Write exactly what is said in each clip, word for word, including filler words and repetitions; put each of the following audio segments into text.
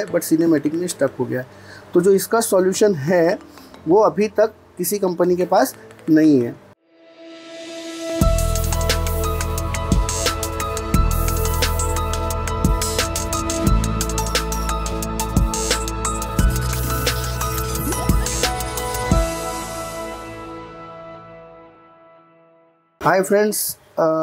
But cinematic में stuck हो गया। तो जो इसका सॉल्यूशन है वो अभी तक किसी कंपनी के पास नहीं है। हाय फ्रेंड्स,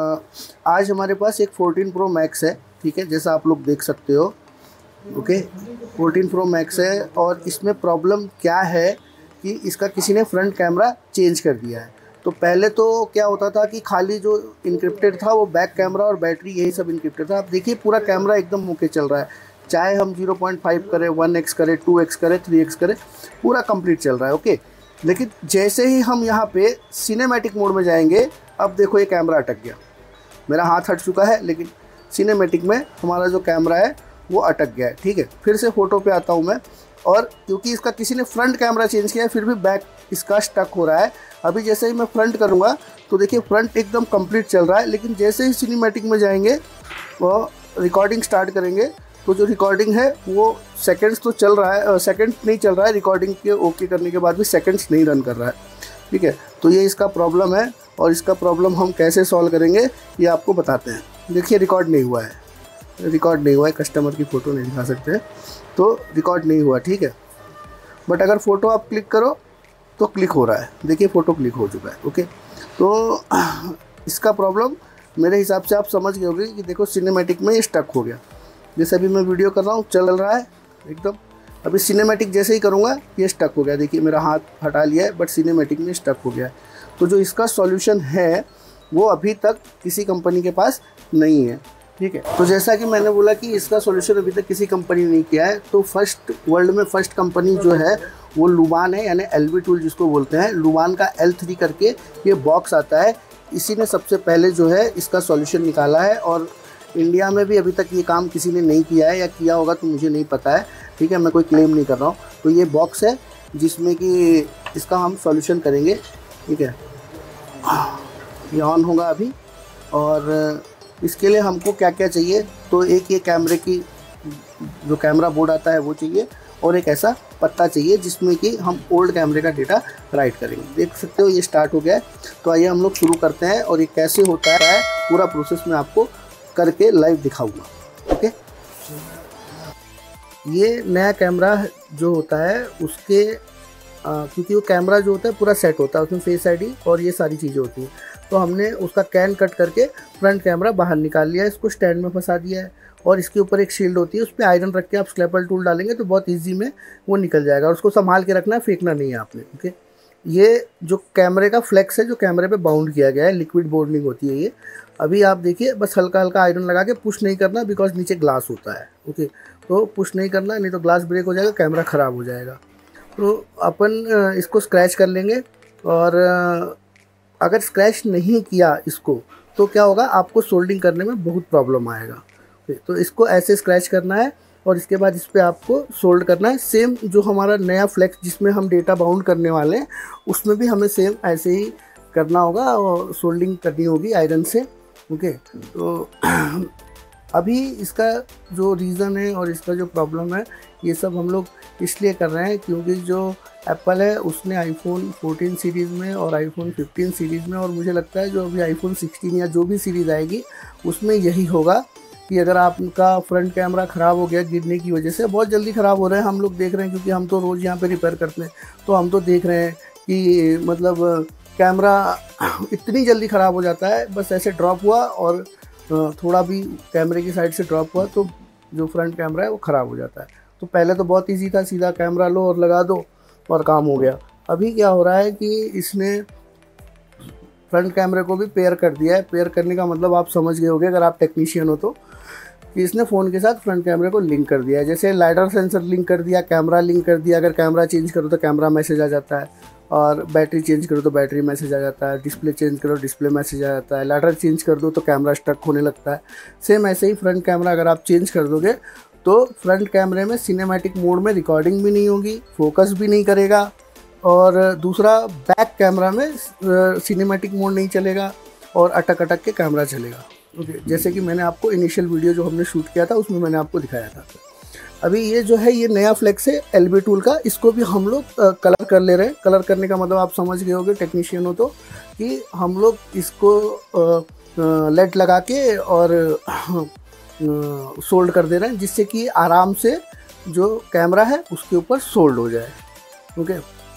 आज हमारे पास एक फोर्टीन प्रो मैक्स है, ठीक है, जैसा आप लोग देख सकते हो। ओके, फोर्टीन प्रो मैक्स है और इसमें प्रॉब्लम क्या है कि इसका किसी ने फ्रंट कैमरा चेंज कर दिया है। तो पहले तो क्या होता था कि खाली जो इनक्रिप्टेड था वो बैक कैमरा और बैटरी यही सब इनक्रिप्टेड था। आप देखिए पूरा कैमरा एकदम ओके चल रहा है, चाहे हम ज़ीरो पॉइंट फाइव करें, वन एक्स करें, टू एक्स करें, थ्री एक्स करें, पूरा कंप्लीट चल रहा है। ओके, लेकिन जैसे ही हम यहाँ पे सिनेमैटिक मोड में जाएंगे, अब देखो ये कैमरा अटक गया। मेरा हाथ हट चुका है लेकिन सिनेमैटिक में हमारा जो कैमरा है वो अटक गया है। ठीक है, फिर से फ़ोटो पे आता हूँ मैं, और क्योंकि इसका किसी ने फ्रंट कैमरा चेंज किया है फिर भी बैक इसका स्टक हो रहा है। अभी जैसे ही मैं फ्रंट करूँगा तो देखिए फ्रंट एकदम कंप्लीट चल रहा है, लेकिन जैसे ही सिनेमैटिक में जाएंगे वो रिकॉर्डिंग स्टार्ट करेंगे तो जो रिकॉर्डिंग है वो सेकंड्स तो चल रहा है, सेकंड्स नहीं चल रहा है, रिकॉर्डिंग के ओके करने के बाद भी सेकंड्स नहीं रन कर रहा है। ठीक है, तो ये इसका प्रॉब्लम है और इसका प्रॉब्लम हम कैसे सॉल्व करेंगे ये आपको बताते हैं। देखिए रिकॉर्ड नहीं हुआ है, रिकॉर्ड नहीं हुआ है, कस्टमर की फ़ोटो नहीं दिखा सकते, तो रिकॉर्ड नहीं हुआ। ठीक है, बट अगर फ़ोटो आप क्लिक करो तो क्लिक हो रहा है। देखिए फ़ोटो क्लिक हो चुका है। ओके, तो इसका प्रॉब्लम मेरे हिसाब से आप समझ गए होंगे कि देखो सिनेमैटिक में ये स्टक हो गया। जैसे अभी मैं वीडियो कर रहा हूँ चल रहा है एकदम, अभी सिनेमैटिक जैसे ही करूँगा ये स्टक हो गया। देखिए मेरा हाथ हटा लिया है बट सिनेमैटिक में स्टक हो गया है। तो जो इसका सॉल्यूशन है वो अभी तक किसी कंपनी के पास नहीं है। ठीक है, तो जैसा कि मैंने बोला कि इसका सॉल्यूशन अभी तक किसी कंपनी ने नहीं किया है, तो फर्स्ट वर्ल्ड में फर्स्ट कंपनी जो है वो लुबान है, यानी एल वी टूल जिसको बोलते हैं। लुबान का एल थ्री करके ये बॉक्स आता है, इसी ने सबसे पहले जो है इसका सॉल्यूशन निकाला है। और इंडिया में भी अभी तक ये काम किसी ने नहीं किया है, या किया होगा तो मुझे नहीं पता है। ठीक है, मैं कोई क्लेम नहीं कर रहा हूँ। तो ये बॉक्स है जिसमें कि इसका हम सॉल्यूशन करेंगे। ठीक है, ये ऑन होगा अभी, और इसके लिए हमको क्या क्या चाहिए, तो एक ये कैमरे की जो कैमरा बोर्ड आता है वो चाहिए, और एक ऐसा पत्ता चाहिए जिसमें कि हम ओल्ड कैमरे का डेटा राइट करेंगे। देख सकते हो ये स्टार्ट हो गया है। तो आइए हम लोग शुरू करते हैं, और ये कैसे होता है पूरा प्रोसेस मैं आपको करके लाइव दिखाऊंगा। ओके, ये नया कैमरा जो होता है उसके आ, क्योंकि वो कैमरा जो होता है पूरा सेट होता है, उसमें फेस आईडी और ये सारी चीज़ें होती हैं। तो हमने उसका कैन कट करके फ्रंट कैमरा बाहर निकाल लिया है, इसको स्टैंड में फंसा दिया है, और इसके ऊपर एक शील्ड होती है, उस पर आयरन रख के आप स्क्रैपल टूल डालेंगे तो बहुत ईजी में वो निकल जाएगा, और उसको संभाल के रखना है, फेंकना नहीं है आपने। ओके, ये जो कैमरे का फ्लेक्स है जो कैमरे पे बाउंड किया गया है, लिक्विड बोर्डनिंग होती है ये। अभी आप देखिए बस हल्का हल्का आयरन लगा के, पुश नहीं करना बिकॉज नीचे ग्लास होता है। ओके, तो पुश नहीं करना, नहीं तो ग्लास ब्रेक हो जाएगा, कैमरा ख़राब हो जाएगा। तो अपन इसको स्क्रैच कर लेंगे, और अगर स्क्रैच नहीं किया इसको तो क्या होगा, आपको सोल्डिंग करने में बहुत प्रॉब्लम आएगा। तो इसको ऐसे स्क्रैच करना है, और इसके बाद इस पर आपको सोल्ड करना है। सेम जो हमारा नया फ्लेक्स जिसमें हम डेटा बाउंड करने वाले हैं उसमें भी हमें सेम ऐसे ही करना होगा, और सोल्डिंग करनी होगी आयरन से। ओके, तो अभी इसका जो रीज़न है और इसका जो प्रॉब्लम है ये सब हम लोग इसलिए कर रहे हैं क्योंकि जो एप्पल है उसने आईफोन फोर्टीन सीरीज़ में और आईफोन फिफ्टीन सीरीज़ में, और मुझे लगता है जो अभी आईफोन सिक्सटीन या जो भी सीरीज़ आएगी उसमें यही होगा कि अगर आपका फ्रंट कैमरा ख़राब हो गया गिरने की वजह से, बहुत जल्दी ख़राब हो रहे हैं, हम लोग देख रहे हैं क्योंकि हम तो रोज़ यहाँ पे रिपेयर करते हैं, तो हम तो देख रहे हैं कि मतलब कैमरा इतनी जल्दी ख़राब हो जाता है। बस ऐसे ड्रॉप हुआ और थोड़ा भी कैमरे की साइड से ड्रॉप हुआ तो जो फ्रंट कैमरा है वो ख़राब हो जाता है। तो पहले तो बहुत ईजी था, सीधा कैमरा लो और लगा दो और काम हो गया। अभी क्या हो रहा है कि इसने फ्रंट कैमरे को भी पेयर कर दिया है। पेयर करने का मतलब आप समझ गए होंगे अगर आप टेक्नीशियन हो तो, कि इसने फ़ोन के साथ फ्रंट कैमरे को लिंक कर दिया है। जैसे लाइडर सेंसर लिंक कर दिया, कैमरा लिंक कर दिया, अगर कैमरा चेंज करो तो कैमरा मैसेज आ जाता है, और बैटरी चेंज करो तो बैटरी मैसेज आ जाता है, डिस्प्ले चेंज करो डिस्प्ले मैसेज आ जाता है, लाइडर चेंज कर दो तो कैमरा स्टक होने लगता है। सेम ऐसे ही फ्रंट कैमरा अगर आप चेंज कर दोगे तो फ्रंट कैमरे में सिनेमैटिक मोड में रिकॉर्डिंग भी नहीं होगी, फोकस भी नहीं करेगा, और दूसरा बैक कैमरा में सिनेमैटिक मोड नहीं चलेगा और अटक अटक के कैमरा चलेगा। ओके, जैसे कि मैंने आपको इनिशियल वीडियो जो हमने शूट किया था उसमें मैंने आपको दिखाया था। अभी ये जो है ये नया फ्लेक्स है एल बी टूल का, इसको भी हम लोग कलर कर ले रहे हैं। कलर करने का मतलब आप समझ गए होंगे टेक्नीशियन हो तो, कि हम लोग इसको लेड लगा के और सोल्ड कर दे रहे हैं, जिससे कि आराम से जो कैमरा है उसके ऊपर सोल्ड हो जाए। ओके,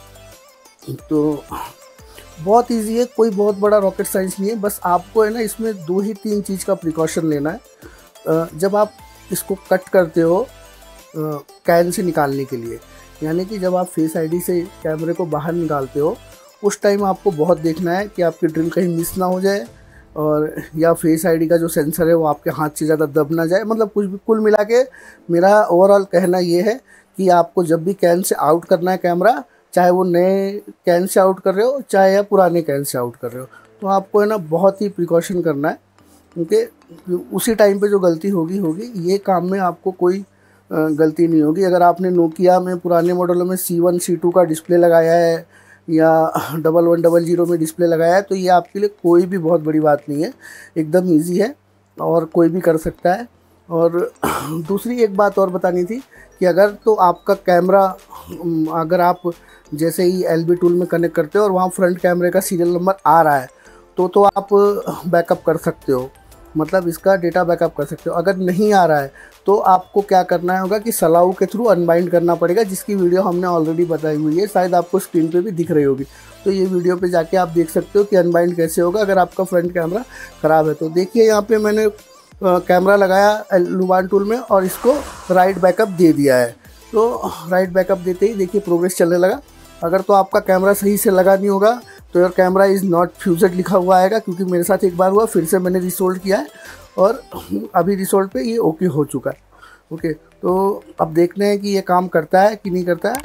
तो बहुत इजी है, कोई बहुत बड़ा रॉकेट साइंस नहीं है। बस आपको है ना इसमें दो ही तीन चीज़ का प्रिकॉशन लेना है जब आप इसको कट करते हो कैन से निकालने के लिए। यानी कि जब आप फेस आईडी से कैमरे को बाहर निकालते हो उस टाइम आपको बहुत देखना है कि आपकी ड्रिल कहीं मिस ना हो जाए, और या फेस आईडी का जो सेंसर है वो आपके हाथ से ज़्यादा दब ना जाए। मतलब कुछ भी कुल मिला के मेरा ओवरऑल कहना ये है कि आपको जब भी कैन से आउट करना है कैमरा, चाहे वो नए कैन से आउट कर रहे हो चाहे या पुराने कैन से आउट कर रहे हो, तो आपको है ना बहुत ही प्रिकॉशन करना है, क्योंकि उसी टाइम पे जो गलती होगी होगी ये काम में आपको कोई गलती नहीं होगी। अगर आपने नोकिया में पुराने मॉडलों में सी वन सी टू का डिस्प्ले लगाया है या डबल वन डबल जीरो में डिस्प्ले लगाया है तो ये आपके लिए कोई भी बहुत बड़ी बात नहीं है, एकदम ईजी है और कोई भी कर सकता है। और दूसरी एक बात और बतानी थी कि अगर तो आपका कैमरा, अगर आप जैसे ही एल बी टूल में कनेक्ट करते हो और वहाँ फ्रंट कैमरे का सीरियल नंबर आ रहा है तो तो आप बैकअप कर सकते हो, मतलब इसका डेटा बैकअप कर सकते हो। अगर नहीं आ रहा है तो आपको क्या करना होगा कि सलाऊ के थ्रू अनबाइंड करना पड़ेगा, जिसकी वीडियो हमने ऑलरेडी बताई हुई है, शायद आपको स्क्रीन पे भी दिख रही होगी। तो ये वीडियो पे जाके आप देख सकते हो कि अनबाइंड कैसे होगा अगर आपका फ्रंट कैमरा ख़राब है। तो देखिए यहाँ पे मैंने कैमरा लगाया लुबान टूल में और इसको राइट बैकअप दे दिया है। तो राइट बैकअप देते ही देखिए प्रोग्रेस चलने लगा। अगर तो आपका कैमरा सही से लगा नहीं होगा तो your camera is not fused लिखा हुआ आएगा, क्योंकि मेरे साथ एक बार हुआ, फिर से मैंने रिसोल्ड किया है और अभी रिसोल्ड पे ये ओके हो चुका है। ओके, तो अब देखते हैं कि ये काम करता है कि नहीं करता है।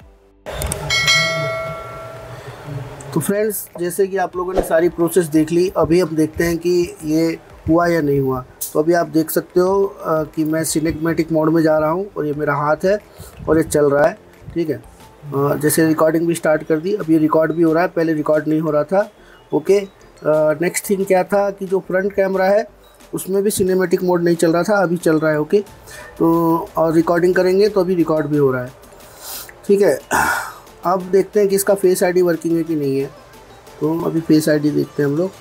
तो फ्रेंड्स, जैसे कि आप लोगों ने सारी प्रोसेस देख ली, अभी हम देखते हैं कि ये हुआ या नहीं हुआ। तो अभी आप देख सकते हो आ, कि मैं सिनेमैटिक मोड में जा रहा हूँ और ये मेरा हाथ है और ये चल रहा है। ठीक है, आ, जैसे रिकॉर्डिंग भी स्टार्ट कर दी, अब ये रिकॉर्ड भी हो रहा है, पहले रिकॉर्ड नहीं हो रहा था। ओके, नेक्स्ट थिंग क्या था कि जो फ्रंट कैमरा है उसमें भी सिनेमैटिक मोड नहीं चल रहा था, अभी चल रहा है। ओके, तो और रिकॉर्डिंग करेंगे तो अभी रिकॉर्ड भी हो रहा है। ठीक है, अब देखते हैं कि इसका फेस आईडी वर्किंग है कि नहीं है। तो अभी फेस आईडी देखते हैं हम लोग।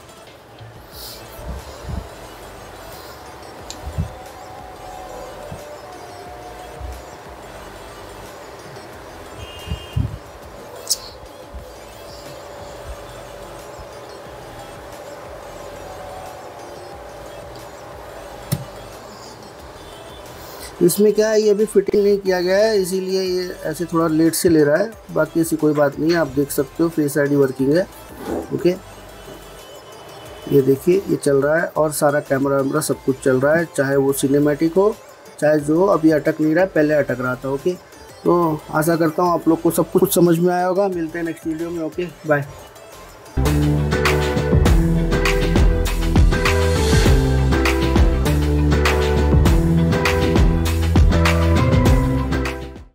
इसमें क्या है, ये अभी फिटिंग नहीं किया गया है, इसीलिए ये ऐसे थोड़ा लेट से ले रहा है। बाकी ऐसी कोई बात नहीं है, आप देख सकते हो फेस आईडी वर्किंग है। ओके, ये देखिए ये चल रहा है और सारा कैमरा वैमरा सब कुछ चल रहा है, चाहे वो सिनेमैटिक हो चाहे जो अभी अटक नहीं रहा है, पहले अटक रहा था। ओके, तो आशा करता हूँ आप लोग को सब कुछ समझ में आया होगा। मिलते हैं नेक्स्ट वीडियो में। Okay, bye.